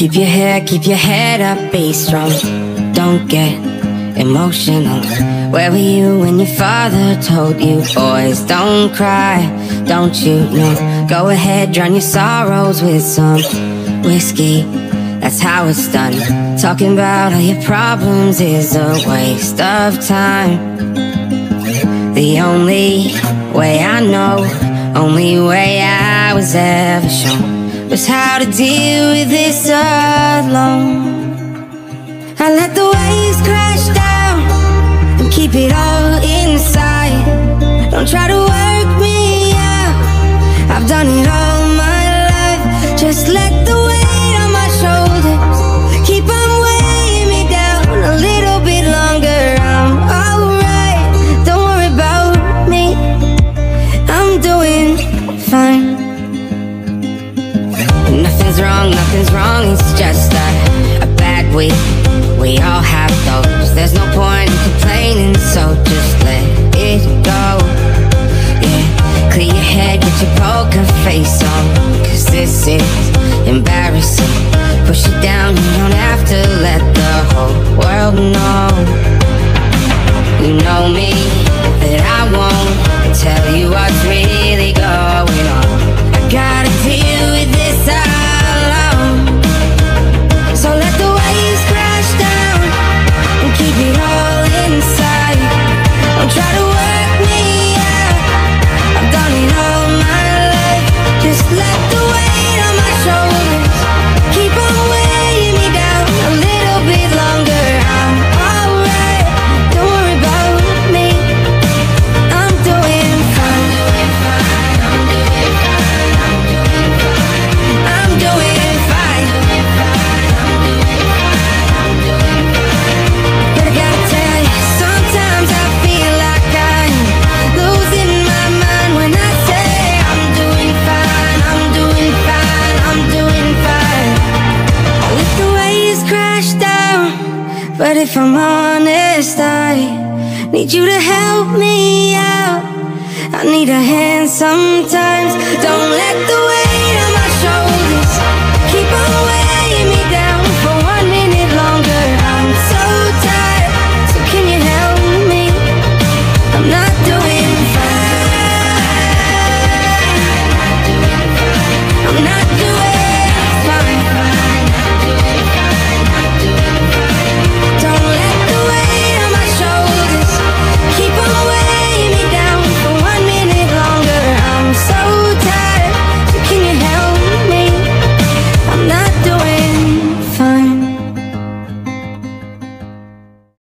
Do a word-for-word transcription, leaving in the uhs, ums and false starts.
Keep your head, keep your head up, be strong. Don't get emotional. Where were you when your father told you, boys, don't cry, don't you know? Go ahead, drown your sorrows with some whiskey, that's how it's done. Talking about all your problems is a waste of time. The only way I know, only way I was ever shown, was how to deal with this alone. I let the waves crash down and keep it all inside. Don't try to work me out, I've done it all my life. Just let the weight on my shoulders keep on weighing me down a little bit longer. I'm alright, don't worry about me, I'm doing fine. Nothing's wrong, nothing's wrong, it's just a, a bad week. We all have those, there's no point in complaining, so just let it go. Yeah, clear your head, get your poker face on, cause this is embarrassing. Push it down, you don't have to let the whole world know. You know me, that I won't tell you what's really going on. I gotta deal with this alone. So let the waves crash down and keep it all inside. Don't try to work me out, I've done it all my life. Just let the weight on my shoulders keep on weighing me down a little bit longer. I'm alright, don't worry about me, I'm doing fine. I'm doing fine. But I gotta tell you, sometimes I feel like I'm losing my mind when I say I'm doing fine, I'm doing fine, I'm doing fine. I let the waves crash down, but if I'm honest, I need you to help me out. I need a hand sometimes. Don't let the waves